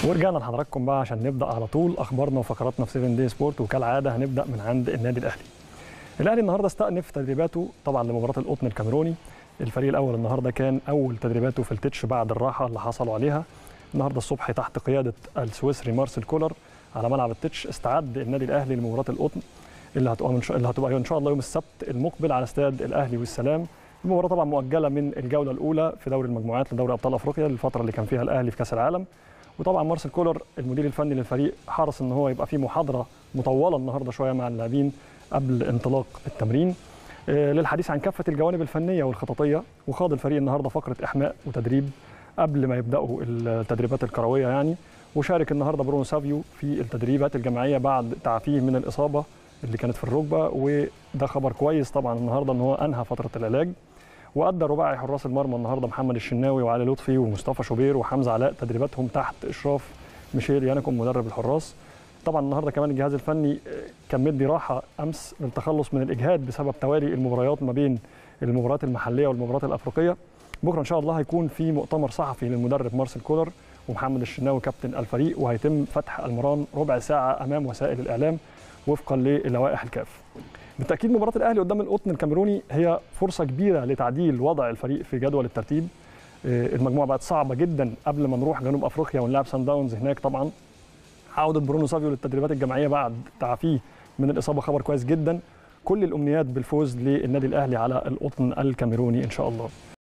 ورجعنا لحضراتكم بقى عشان نبدا على طول اخبارنا وفقراتنا في 7 دي سبورت، وكالعاده هنبدا من عند النادي الاهلي. الاهلي النهارده استأنف تدريباته طبعا لمباراه القطن الكاميروني. الفريق الاول النهارده كان اول تدريباته في التتش بعد الراحه اللي حصلوا عليها. النهارده الصبح تحت قياده السويسري مارسيل كولر على ملعب التتش استعد النادي الاهلي لمباراه القطن اللي هتبقى ان شاء الله يوم السبت المقبل على استاد الاهلي والسلام. المباراه طبعا مؤجله من الجوله الاولى في دوري المجموعات لدوري ابطال افريقيا للفتره اللي كان فيها الاهلي في كاس العالم. وطبعا مارسيل كولر المدير الفني للفريق حرص ان هو يبقى في محاضره مطوله النهارده شويه مع اللاعبين قبل انطلاق التمرين للحديث عن كافه الجوانب الفنيه والخططيه. وخاض الفريق النهارده فقره احماء وتدريب قبل ما يبداوا التدريبات الكرويه يعني. وشارك النهارده برونو سافيو في التدريبات الجماعيه بعد تعافيه من الاصابه اللي كانت في الركبه، وده خبر كويس طبعا النهارده ان هو انهى فتره العلاج. وادى رباعي حراس المرمى النهارده محمد الشناوي وعلي لطفي ومصطفى شوبير وحمزه علاء تدريباتهم تحت اشراف ميشيل يانكم مدرب الحراس. طبعا النهارده كمان الجهاز الفني كان مدي راحه امس للتخلص من الاجهاد بسبب توالي المباريات ما بين المباريات المحليه والمباريات الافريقيه. بكره ان شاء الله هيكون في مؤتمر صحفي للمدرب مارسيل كولر ومحمد الشناوي كابتن الفريق، وهيتم فتح المران ربع ساعه امام وسائل الاعلام وفقا للوائح الكاف. بالتاكيد مباراه الاهلي قدام القطن الكاميروني هي فرصه كبيره لتعديل وضع الفريق في جدول الترتيب. المجموعه بقت صعبه جدا قبل ما نروح جنوب افريقيا ونلعب سان داونز هناك. طبعا عوده برونو سافيو للتدريبات الجماعيه بعد تعافيه من الاصابه خبر كويس جدا. كل الامنيات بالفوز للنادي الاهلي على القطن الكاميروني ان شاء الله.